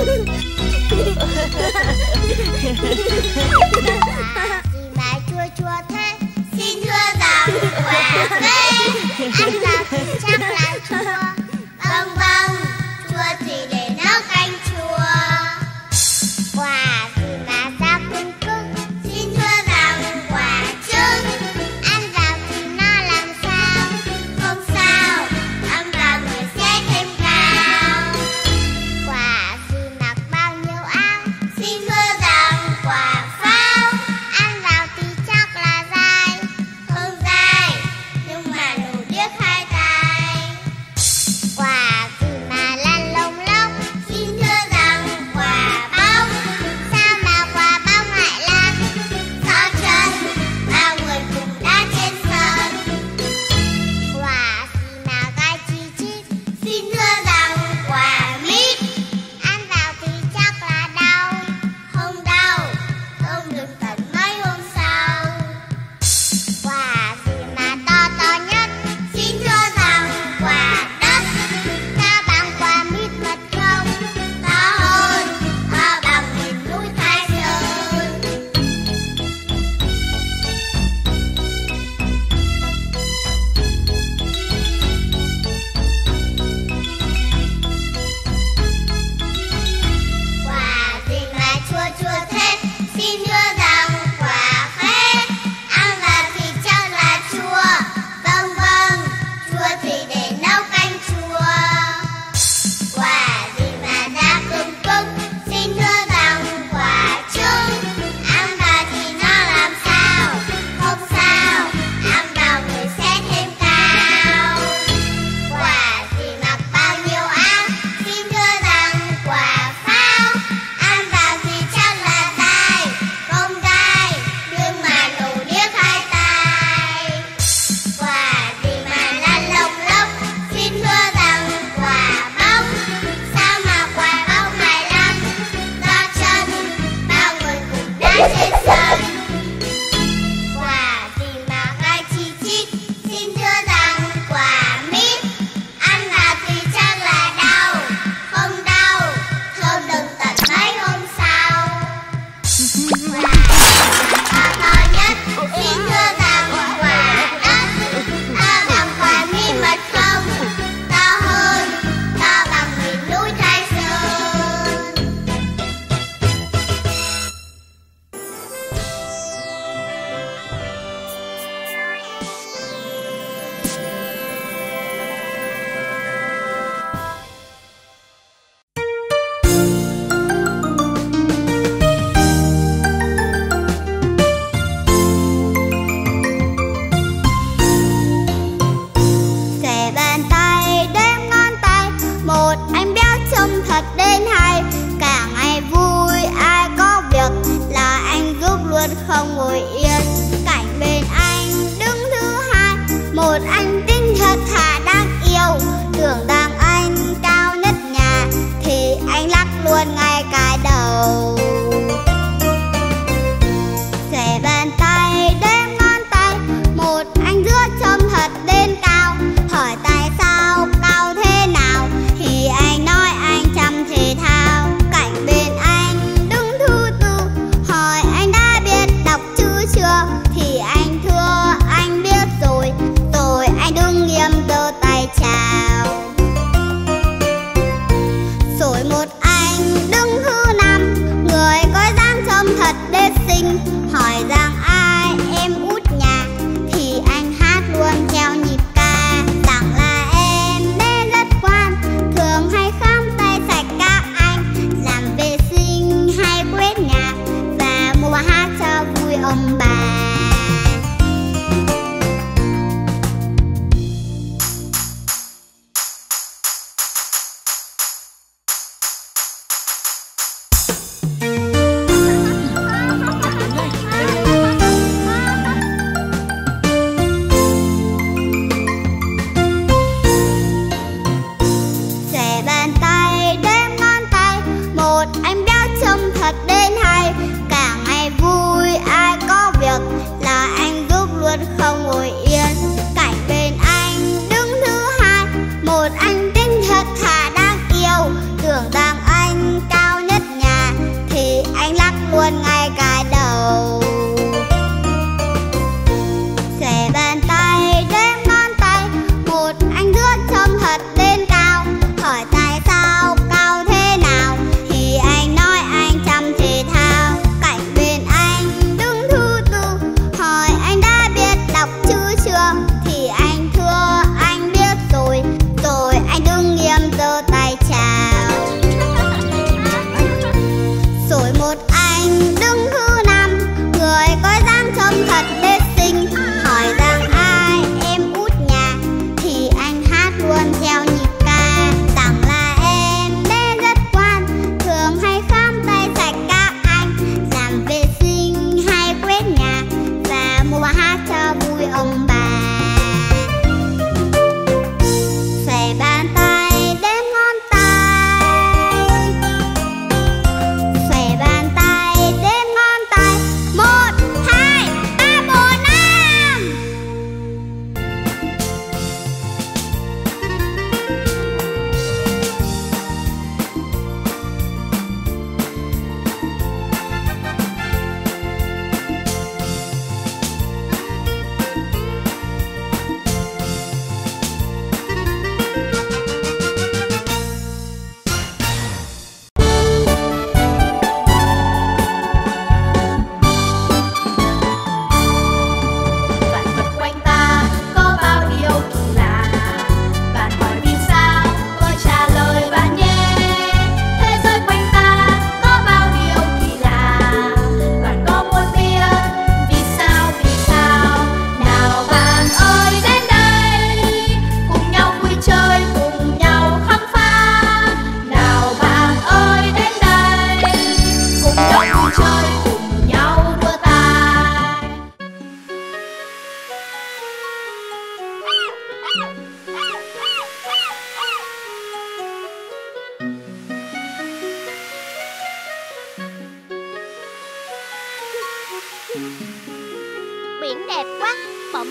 mà chua chua thế, xin thưa rằng quả phê. Ăn vào thì chắc là chua. Vâng vâng, chua thì để nấu canh chua. Quả gì mà da cứng cứng, xin thưa rằng quả trứng. Ăn vào thì nó làm sao? Không sao, ăn vào người sẽ thêm cao. Quả gì mặc bao nhiêu áo, xin thưa rằng quả pháo. Ăn vào thì chắc là dai, không dai, nhưng mà nụ điếc hai tai. Quả gì mà lăn lông lốc, xin thưa rằng quả bóng. Sao mà quả bóng lại lăn? Do chân, bao người cùng đá trên sân. Quả gì mà gai chi chít, xin thưa rằng quả mít. Ăn vào thì chắc là đau, không đau, không được tận mấy hôm sau. Quả gì mà to to nhất, xin thưa rằng quả đất. To bằng quả mít mật không, to hơn, to bằng miền núi Thái Sơn. Quả gì mà chua chua thế, xin thưa rằng quả khế. Ăn vào thì chắc là chua. Vâng vâng, chua thì để nấu canh chua. Quả gì mà da cứng cứng, xin thưa rằng quả trứng. Ăn vào thì nó làm sao? Không sao, ăn vào người sẽ thêm cao. Quả gì mặc bao nhiêu áo, xin thưa rằng quả pháo. Ăn vào thì chắc là dai, không dai, nhưng mà nụ điếc hai tai. Quả gì mà lăn lông lốc, xin thưa rằng quả bóng. Sao mà quả bóng lại lăn? Do chân, bao người cùng đá trên sân. Quả gì mà gai chi chít, xin thưa rằng quả mít. Ăn vào thì chắc là đau, không đau, thơm đừng tận mấy hôm sau. Quả to to nhất, xin thưa rằng quả đất. To bằng quả mít mật không, to hơn, to bằng miền núi Thái Sơn. Xòe bàn tay đếm ngón tay, một anh béo trông thật đến hay. Cả ngày vui ai có việc là anh giúp luôn không ngồi yên. Cảnh bên anh đứng thứ hai, một anh tinh thật thà đáng yêu. Tưởng rằng anh cao nhất nhà thì anh lắc luôn ngay cái đầu. Xòe bàn tay đếm ngón tay, một anh giữa trông thật đến cao. Hỏi tại sao cao thế nào thì anh nói anh chăm thể thao. Cảnh bên anh đứng thứ tư, hỏi anh đã biết đọc chữ chưa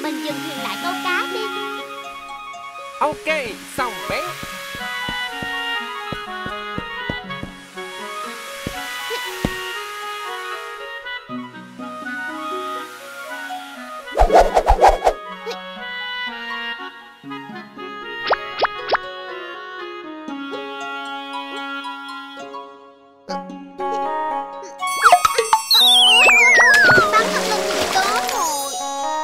Mình dừng thuyền lại câu cá đi. Ok, xong bé. Bắn thật là nhiều cá rồi.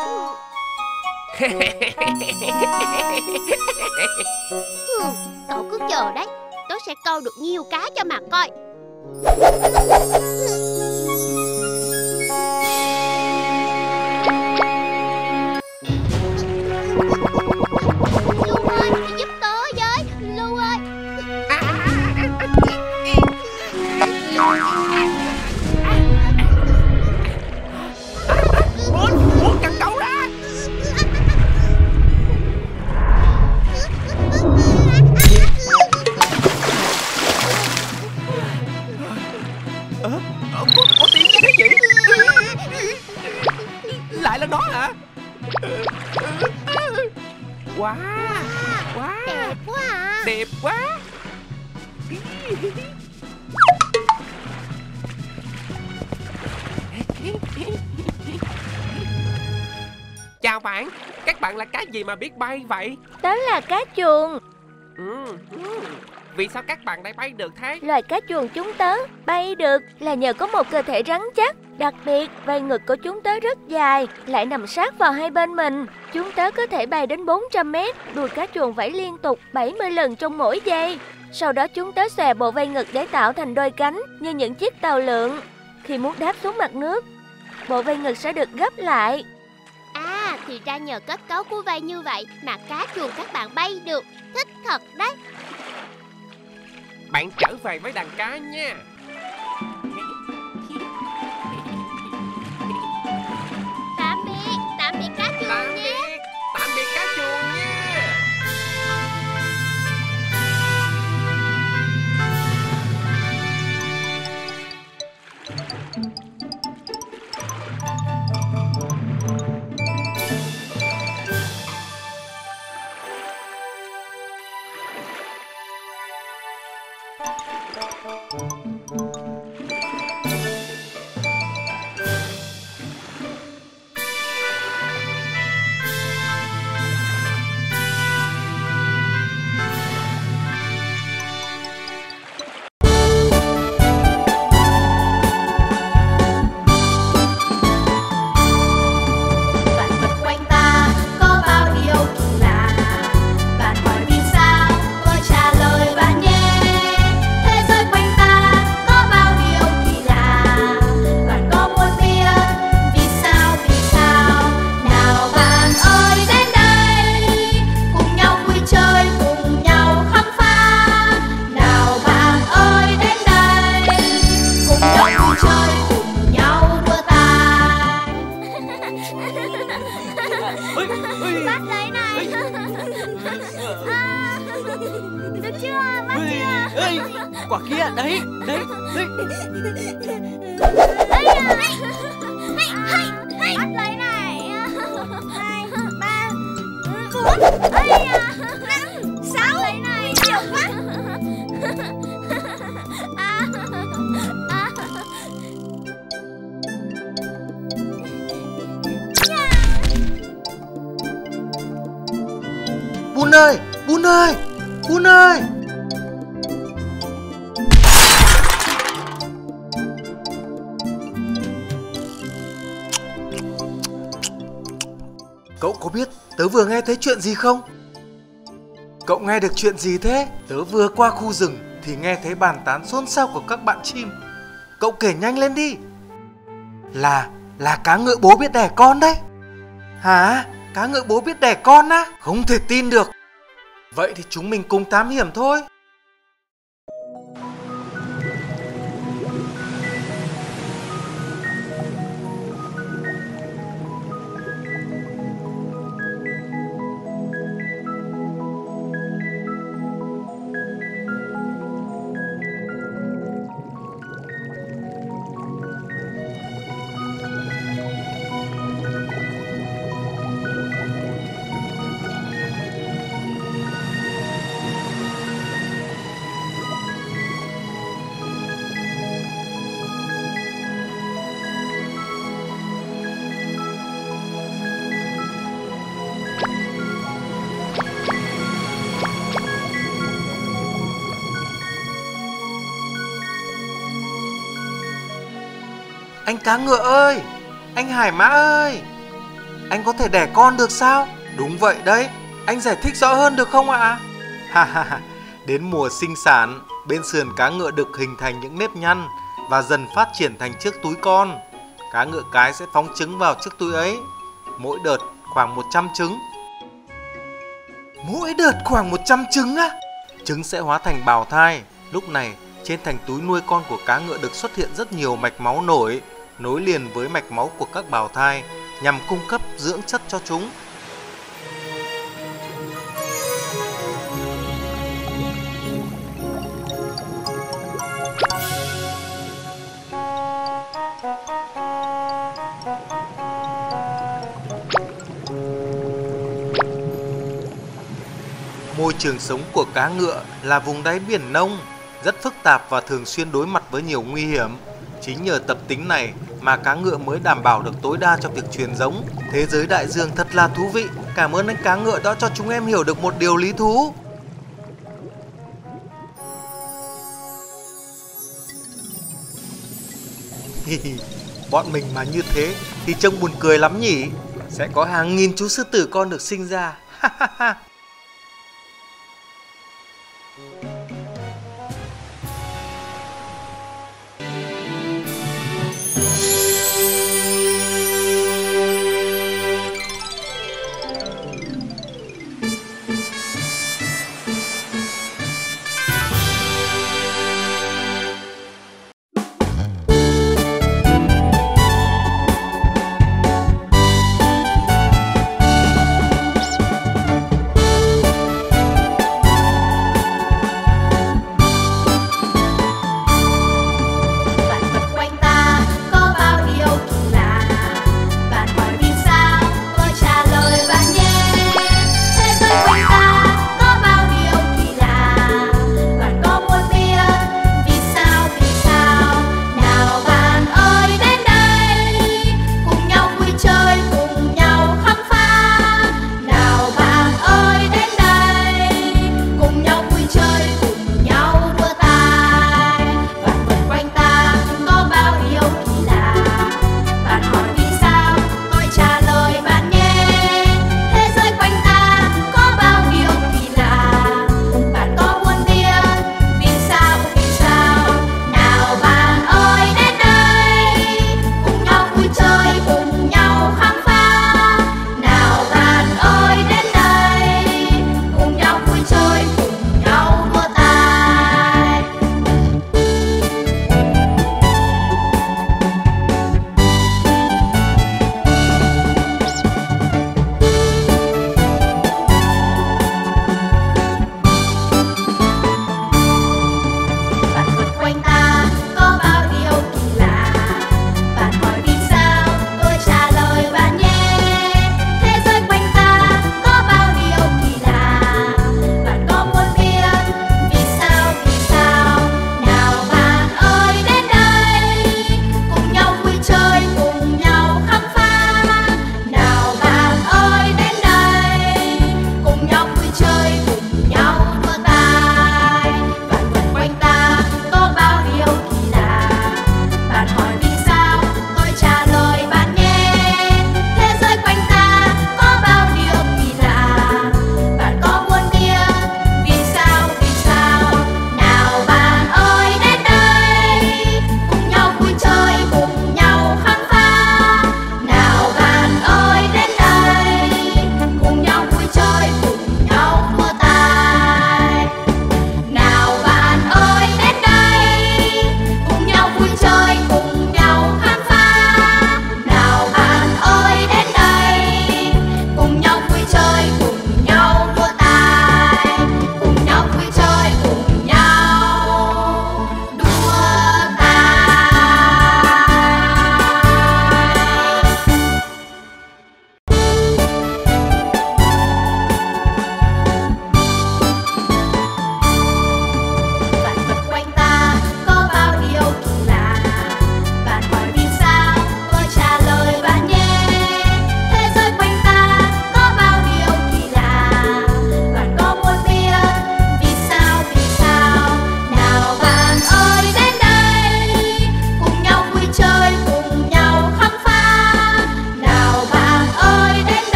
Cậu cứ chờ đấy, tớ sẽ câu được nhiều cá cho mà coi. Lưu ơi, giúp tớ với. Lưu ơi. Muốn cần câu ra. Có tiếng gì thế nhỉ? Lại lần đó hả? Wow, wow, Đẹp quá à. đẹp quá. Chào bạn, các bạn là cá gì mà biết bay vậy? Đó là cá chuồn. Vì sao các bạn lại bay được thế? Loài cá chuồn chúng tớ bay được là nhờ có một cơ thể rắn chắc. Đặc biệt, vai ngực của chúng tớ rất dài, lại nằm sát vào hai bên mình. Chúng tớ có thể bay đến 400 mét, đuôi cá chuồn vẫy liên tục 70 lần trong mỗi giây. Sau đó chúng tớ xòe bộ vai ngực để tạo thành đôi cánh như những chiếc tàu lượn. Khi muốn đáp xuống mặt nước, bộ vai ngực sẽ được gấp lại. À, thì ra nhờ kết cấu của vai như vậy mà cá chuồn các bạn bay được. Thích thật đấy. Bạn trở về với đàn cá nha. Tạm biệt cá chuồn nhé. Tạm biệt cá chuồn nha. Bắt lấy này. Được chưa? Bắt chưa? Ê, quả kia đấy, đấy, đấy. Bắt lấy này. 2, 3, 4, 5, 6. Lấy này. Nhiều quá. Bun ơi, Bun ơi, Bun ơi. Cậu có biết tớ vừa nghe thấy chuyện gì không? Cậu nghe được chuyện gì thế? Tớ vừa qua khu rừng thì nghe thấy bàn tán xôn xao của các bạn chim. Cậu kể nhanh lên đi. Là cá ngựa bố biết đẻ con đấy. Hả? Cá ngựa bố biết đẻ con á? Không thể tin được. Vậy thì chúng mình cùng thám hiểm thôi. Anh cá ngựa ơi, anh hải mã ơi, anh có thể đẻ con được sao? Đúng vậy đấy, anh giải thích rõ hơn được không ạ? Ha ha ha, đến mùa sinh sản, bên sườn cá ngựa đực hình thành những nếp nhăn và dần phát triển thành chiếc túi con. Cá ngựa cái sẽ phóng trứng vào chiếc túi ấy, mỗi đợt khoảng 100 trứng. Mỗi đợt khoảng 100 trứng á? Trứng sẽ hóa thành bào thai. Lúc này, trên thành túi nuôi con của cá ngựa đực xuất hiện rất nhiều mạch máu nối liền với mạch máu của các bào thai nhằm cung cấp dưỡng chất cho chúng. Môi trường sống của cá ngựa là vùng đáy biển nông, rất phức tạp và thường xuyên đối mặt với nhiều nguy hiểm. Chính nhờ tập tính này mà cá ngựa mới đảm bảo được tối đa cho việc truyền giống. Thế giới đại dương thật là thú vị. Cảm ơn anh cá ngựa đã cho chúng em hiểu được một điều lý thú. Bọn mình mà như thế thì trông buồn cười lắm nhỉ. Sẽ có hàng nghìn chú sư tử con được sinh ra.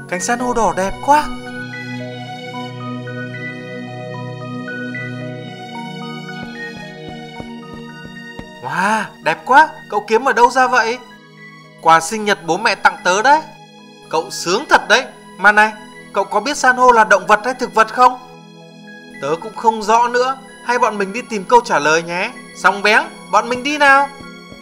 cánh san hô đỏ đẹp quá. Wow, đẹp quá. Cậu kiếm ở đâu ra vậy? Quà sinh nhật bố mẹ tặng tớ đấy. Cậu sướng thật đấy. Mà này, cậu có biết san hô là động vật hay thực vật không? Tớ cũng không rõ nữa. Hay bọn mình đi tìm câu trả lời nhé. Sóng béng, bọn mình đi nào.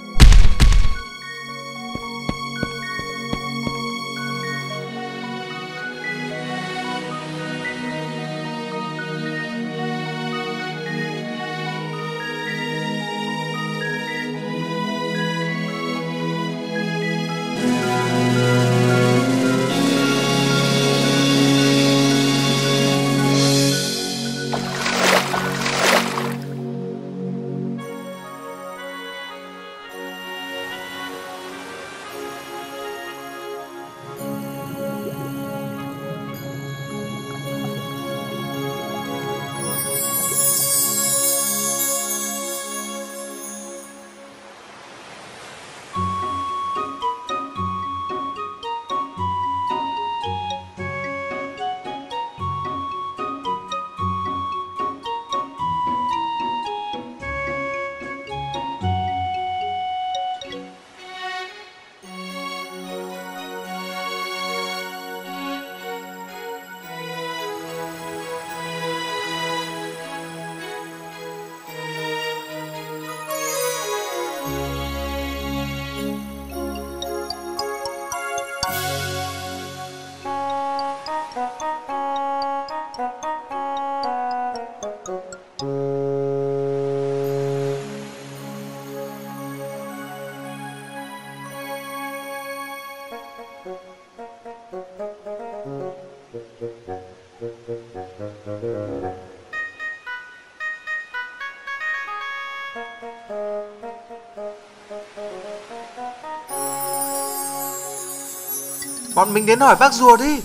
Bọn mình đến hỏi bác rùa đi.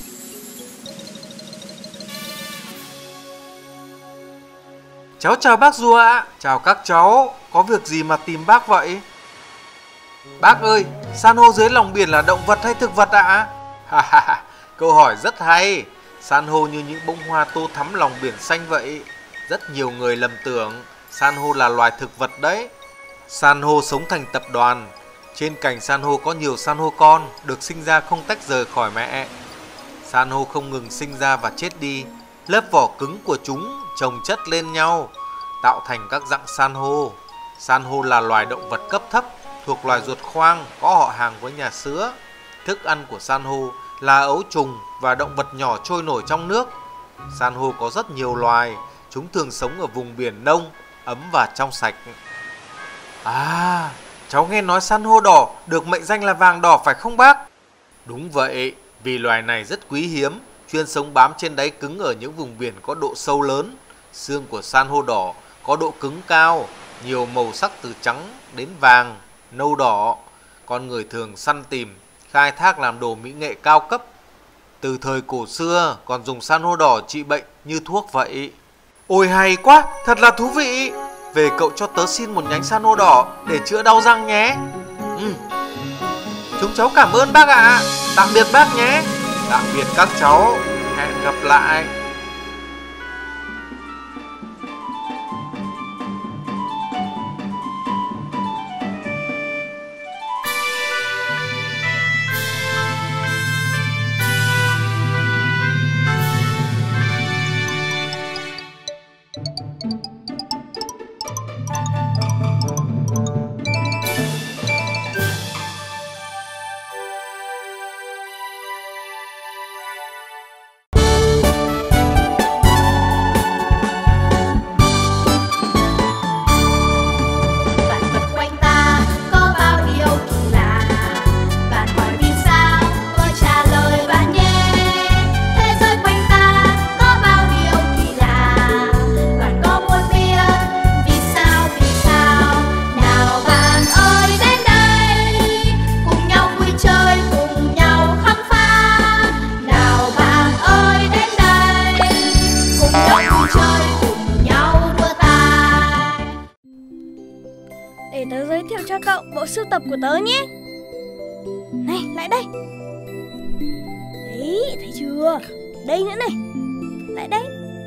Cháu chào bác rùa ạ. Chào các cháu. Có việc gì mà tìm bác vậy? Bác ơi, san hô dưới lòng biển là động vật hay thực vật ạ? Câu hỏi rất hay. San hô như những bông hoa tô thắm lòng biển xanh vậy. Rất nhiều người lầm tưởng san hô là loài thực vật đấy. San hô sống thành tập đoàn. Trên cành san hô có nhiều san hô con được sinh ra không tách rời khỏi mẹ. San hô không ngừng sinh ra và chết đi. Lớp vỏ cứng của chúng chồng chất lên nhau tạo thành các dạng san hô. San hô là loài động vật cấp thấp thuộc loài ruột khoang, có họ hàng với nhà sứa. Thức ăn của san hô là ấu trùng và động vật nhỏ trôi nổi trong nước. San hô có rất nhiều loài. Chúng thường sống ở vùng biển nông, ấm và trong sạch. À, cháu nghe nói san hô đỏ được mệnh danh là vàng đỏ phải không bác? Đúng vậy, vì loài này rất quý hiếm, chuyên sống bám trên đáy cứng ở những vùng biển có độ sâu lớn. Xương của san hô đỏ có độ cứng cao, nhiều màu sắc từ trắng đến vàng, nâu đỏ. Con người thường săn tìm, khai thác làm đồ mỹ nghệ cao cấp. Từ thời cổ xưa còn dùng san hô đỏ trị bệnh như thuốc vậy. Ôi hay quá, thật là thú vị. Về cậu cho tớ xin một nhánh san hô đỏ để chữa đau răng nhé. Chúng cháu cảm ơn bác ạ. Tạm biệt bác nhé. Tạm biệt các cháu. Hẹn gặp lại. Để tớ giới thiệu cho cậu bộ sưu tập của tớ nhé. Này, lại đây. Đấy, thấy chưa? Đây nữa này. Lại đây.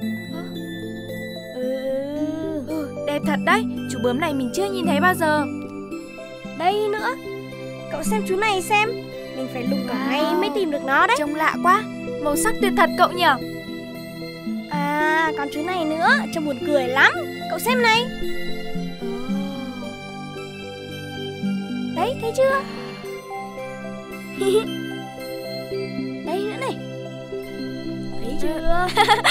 Đẹp thật đấy. Chú bướm này mình chưa nhìn thấy bao giờ. Đây nữa. Cậu xem chú này xem. Mình phải lùng cả ngày mới tìm được nó đấy. Trông lạ quá. Màu sắc tuyệt thật cậu nhỉ? À, còn chú này nữa, trông buồn cười lắm. Cậu xem này. Đấy, thấy chưa? Đây nữa này. Thấy chưa?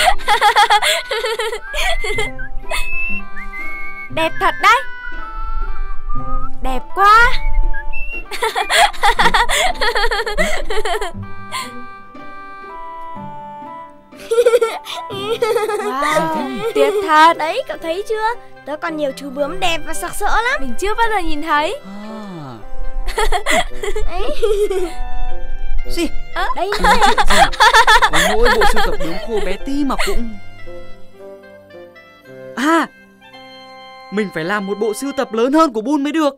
Đẹp thật đấy. Đẹp quá. Wow, tuyệt thật. Đấy, cậu thấy chưa? Tớ còn nhiều chú bướm đẹp và sặc sỡ lắm. Mình chưa bao giờ nhìn thấy. Gì? Đây Chuyện gì? Có mỗi bộ sưu tập bướm khô bé tí mà cũng... À, mình phải làm một bộ sưu tập lớn hơn của Bun mới được.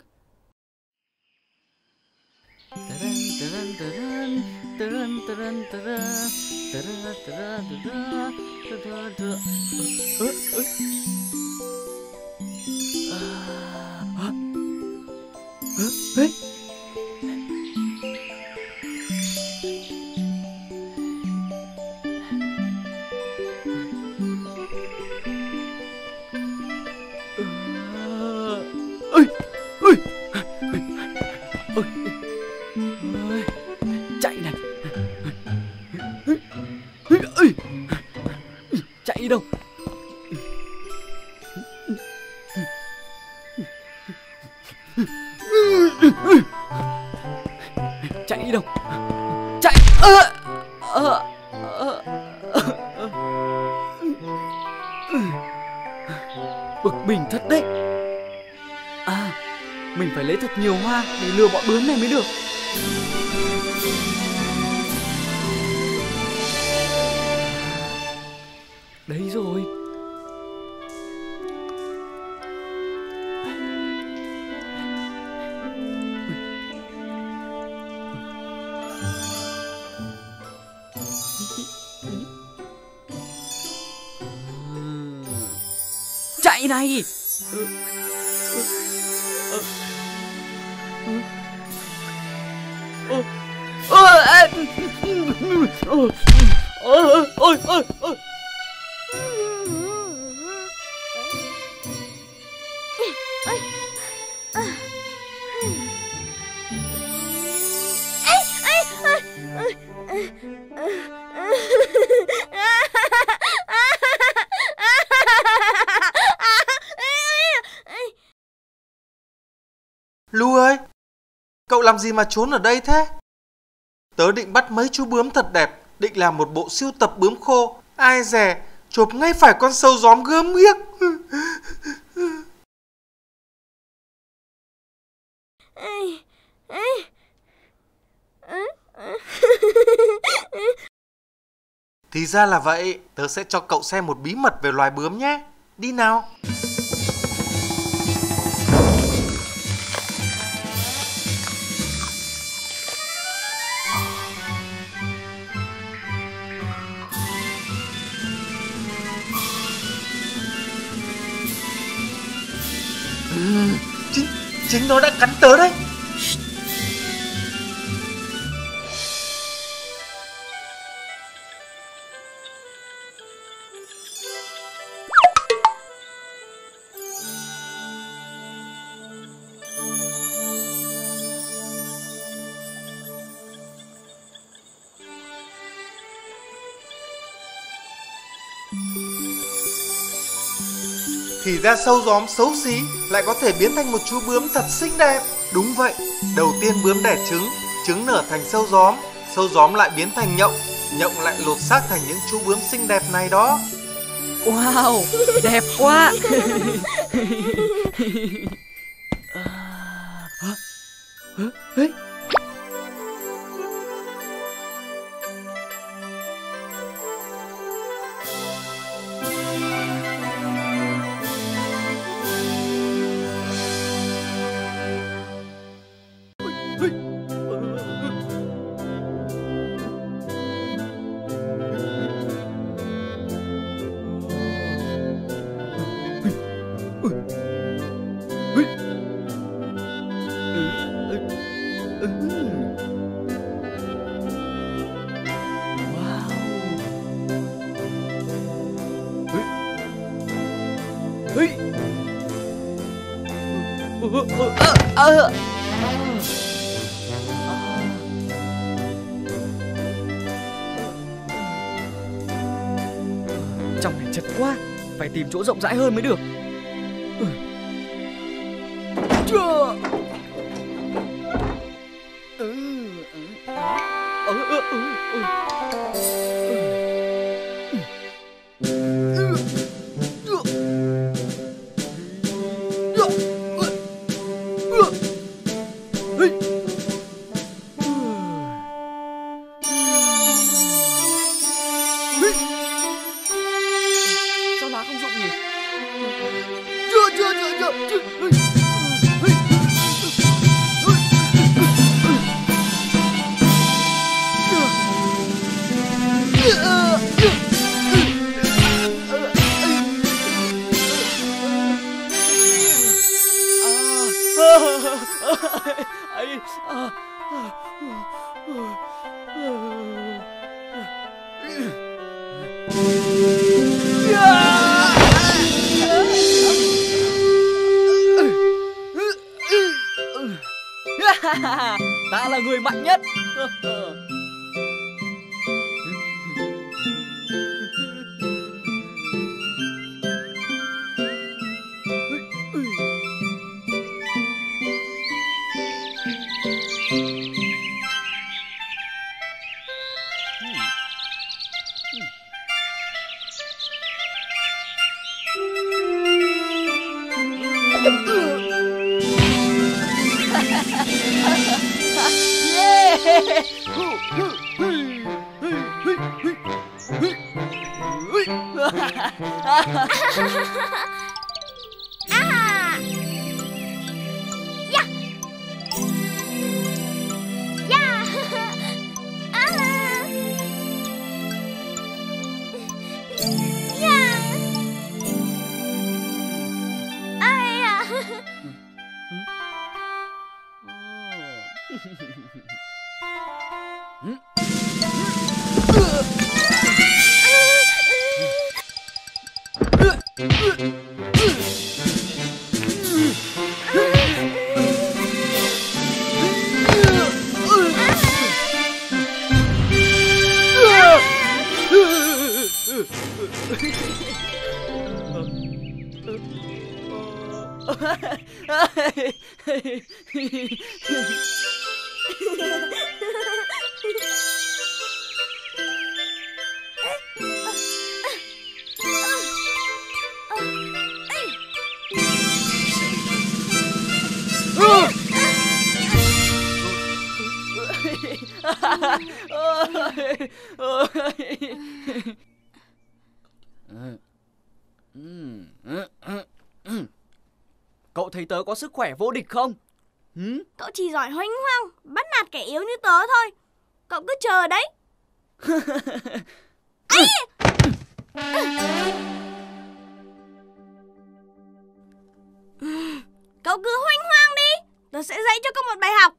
Chạy này. Chạy đi đâu? Chạy đi đâu? Chạy. Bực mình thật đấy. À, mình phải lấy thật nhiều hoa để lừa bọn bướm này mới được. Đấy rồi. Chạy này. Lu ơi, cậu làm gì mà trốn ở đây thế? Tớ định bắt mấy chú bướm thật đẹp, định làm một bộ sưu tập bướm khô. Ai dè, chộp ngay phải con sâu gióm gớm ghiếc. Thì ra là vậy, tớ sẽ cho cậu xem một bí mật về loài bướm nhé. Đi nào. Chính nó đã cắn tớ đấy. Thì ra sâu gióm xấu xí lại có thể biến thành một chú bướm thật xinh đẹp. Đúng vậy, đầu tiên bướm đẻ trứng, trứng nở thành sâu gióm lại biến thành nhộng lại lột xác thành những chú bướm xinh đẹp này đó. Wow, đẹp quá. Trong này chật quá, phải tìm chỗ rộng rãi hơn mới được. Sao lá không dụng nhỉ? Ta là người mạnh nhất. Cậu thấy tớ có sức khỏe vô địch không? Cậu chỉ giỏi hoành hoang, bắt nạt kẻ yếu như tớ thôi. Cậu cứ chờ đấy. Cậu cứ hoành hoang đi, tớ sẽ dạy cho cậu một bài học.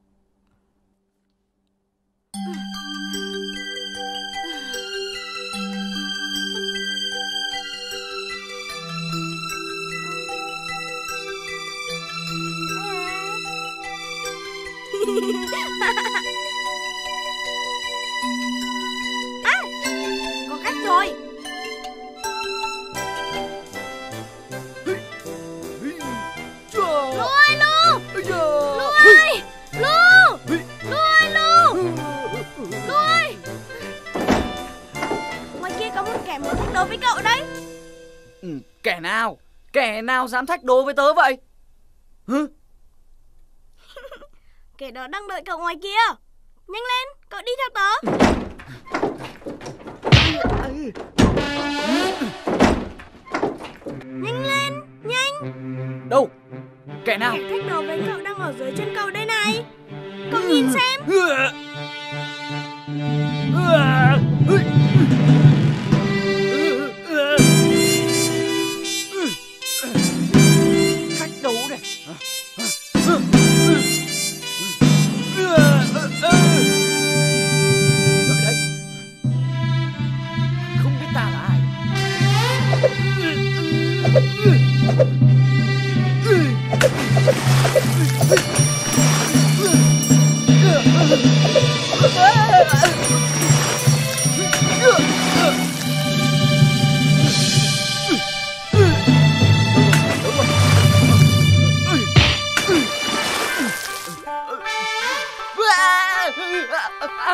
Có cách rồi. Lu ơi Lu! Lu ơi! Lu! Lu ơi Lu! Lu ơi! Ngoài kia có một kẻ muốn thách đố với cậu đấy. Kẻ nào? Kẻ nào dám thách đố với tớ vậy? Kẻ đó đang đợi cậu ngoài kia. Nhanh lên, cậu đi theo tớ. Nhanh lên, nhanh. Đâu? Kẻ nào? Kẻ thách đố với cậu đang ở dưới chân cầu đây này. Cậu nhìn xem. Thách đấu này. Đợi đấy. Không biết ta là ai.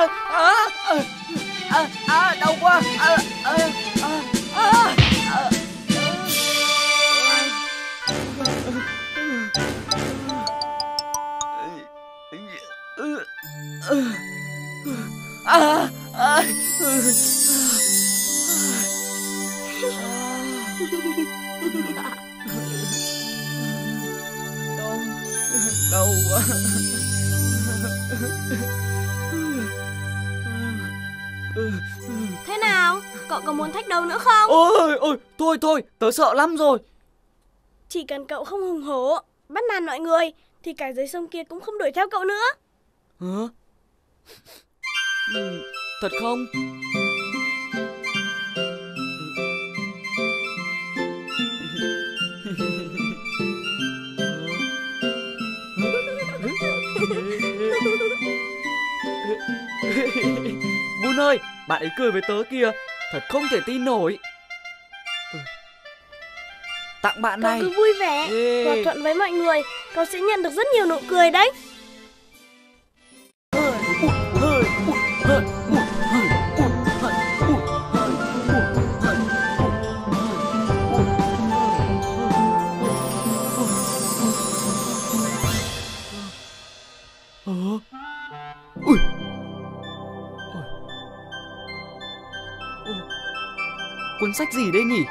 Đau quá. Đau quá. Thế nào? Cậu có muốn thách đấu nữa không? Ôi, thôi, tớ sợ lắm rồi. Chỉ cần cậu không hùng hổ, bắt nạt mọi người, thì cả dưới sông kia cũng không đuổi theo cậu nữa. Hả? Thật không? Bun ơi, bạn ấy cười với tớ kìa, thật không thể tin nổi. Tặng bạn này. Cậu cứ vui vẻ, hòa thuận với mọi người, cậu sẽ nhận được rất nhiều nụ cười đấy. Cuốn sách gì đây nhỉ?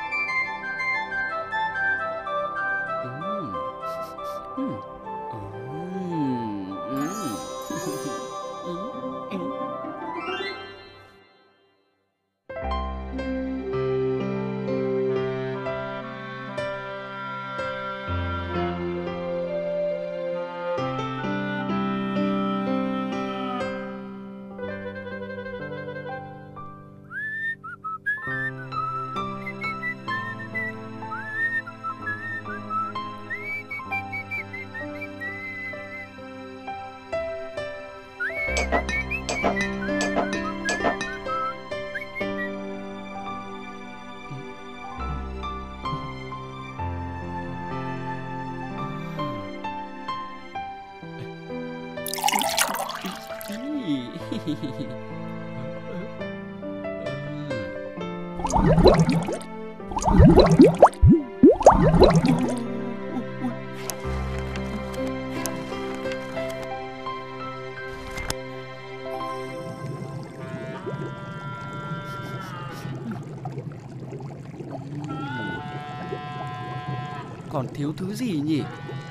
Còn thiếu thứ gì nhỉ?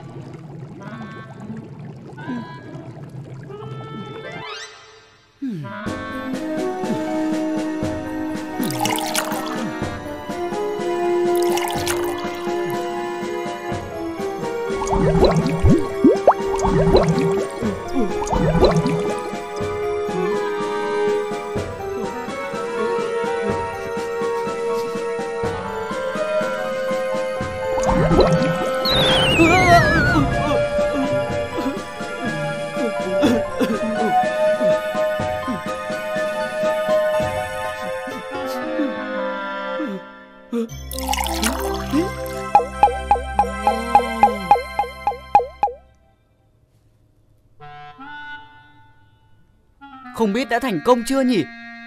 Không biết đã thành công chưa nhỉ?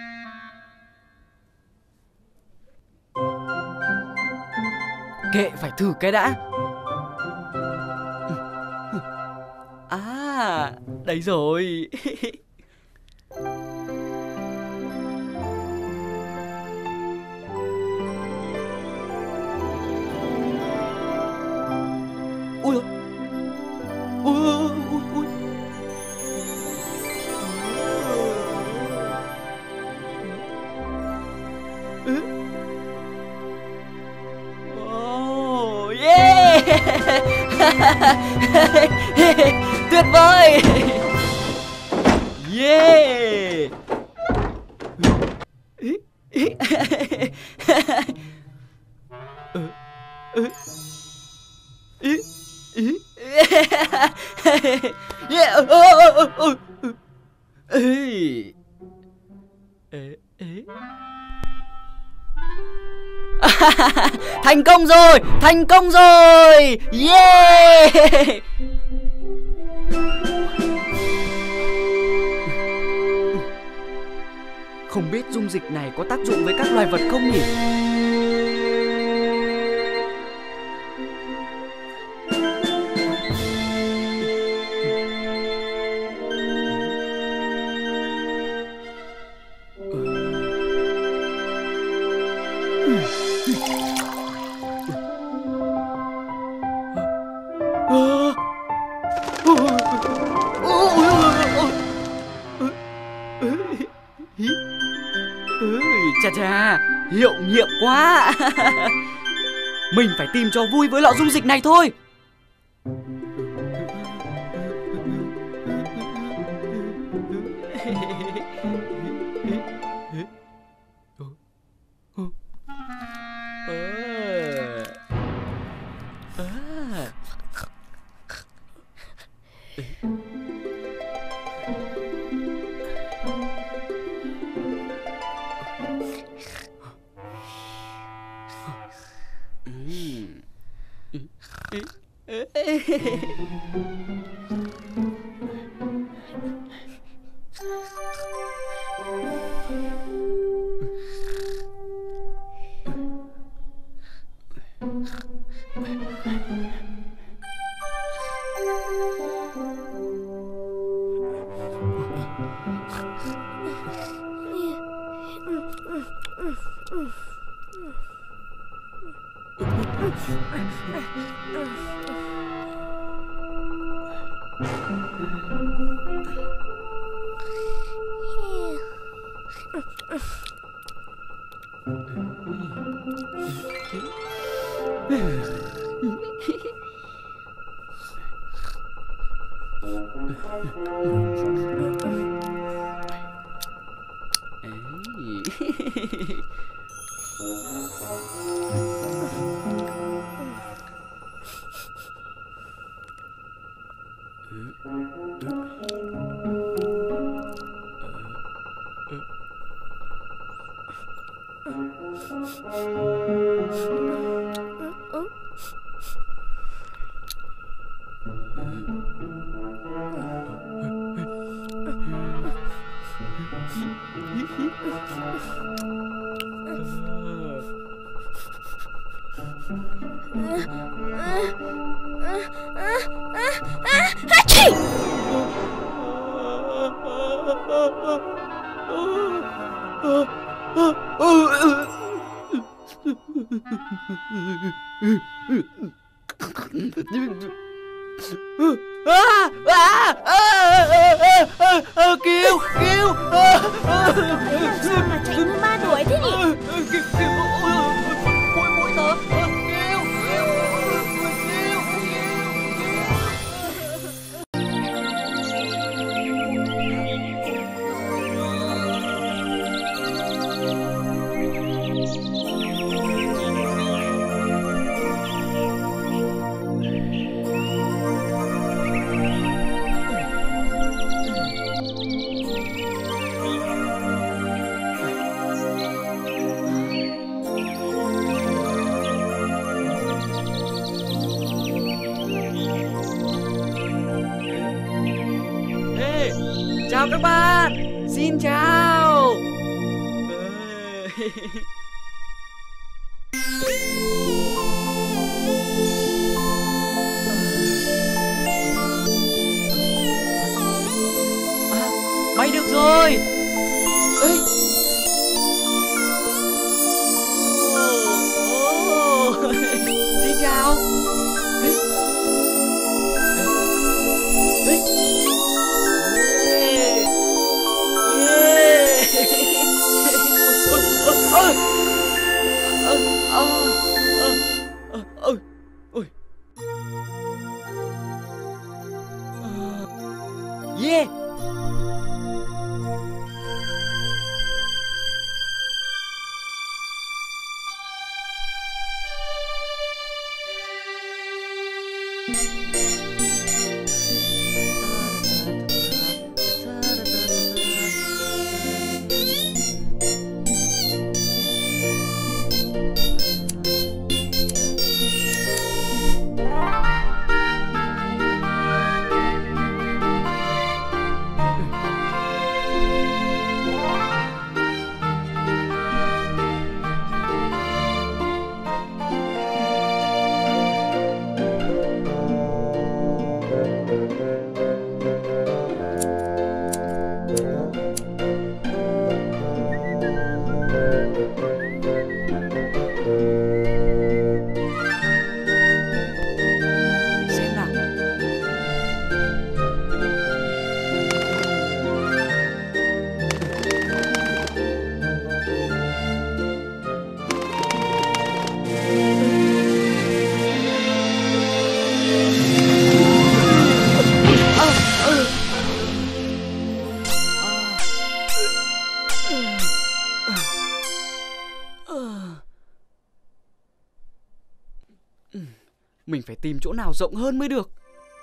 Kệ, phải thử cái đã. À, đây rồi. Ui, ui, ui, ui. Oh, yeah. Tuyệt vời. Yeah. Thành công rồi, thành công rồi. Yeah. Không biết dung dịch này có tác dụng với các loài vật không nhỉ? Chà chà, hiệu nghiệm quá. Mình phải tìm cho vui với lọ dung dịch này thôi. Kêu Sao mà chạy như ma đuổi thế nhỉ? Mỗi tớ chào các bạn, xin chào. Bay được rồi. Ê. Xin chào. Yeah. Mình phải tìm chỗ nào rộng hơn mới được.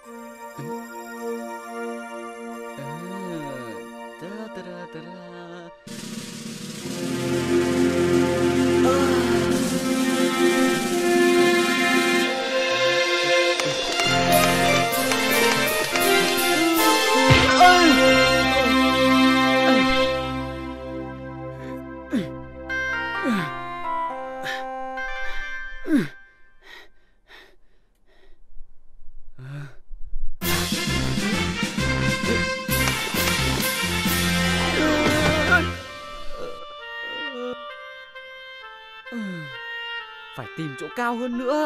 Phải tìm chỗ cao hơn nữa.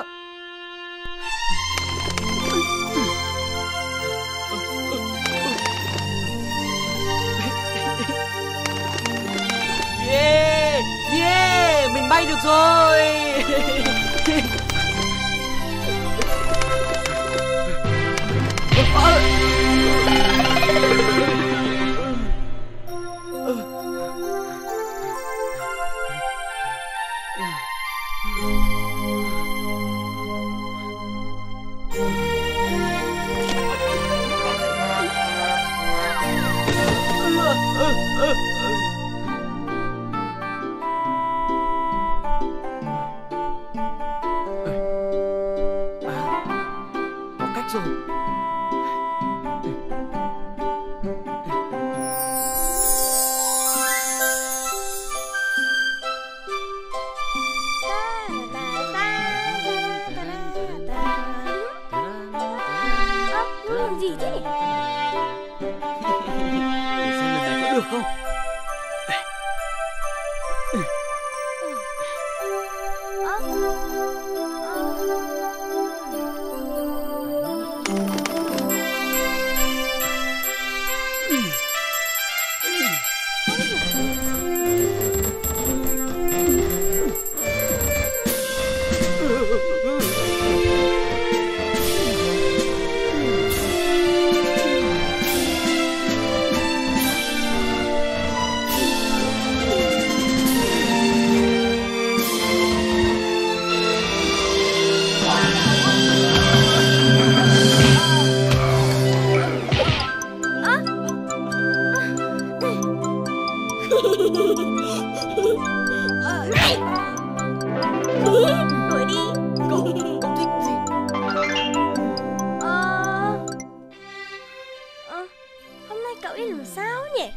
Yeah, yeah, mình bay được rồi. Có cách rồi. Làm gì thế? Để xem lần này có được không. Đuổi đi. Cậu thích gì? Hôm nay cậu đi làm sao nhỉ?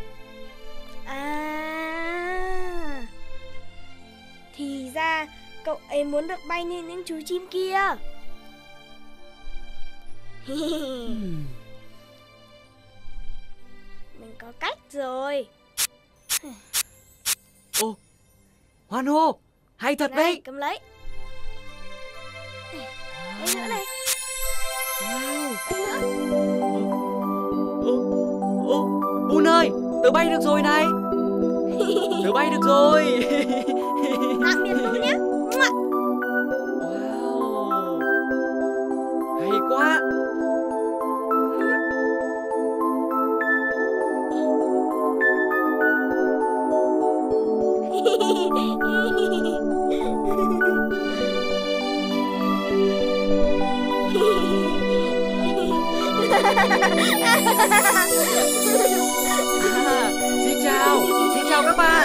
Thì ra cậu ấy muốn được bay như những chú chim kia. Mình có cách rồi. Ô, hoan hô, hay thật Này, đấy. cầm lấy. Đây nữa này. Wow. Đây nữa. Ô, Bun ơi, tớ bay được rồi này. Tớ bay được rồi. Tạm biệt Lu nhé. Wow, hay quá. Xin chào các bạn.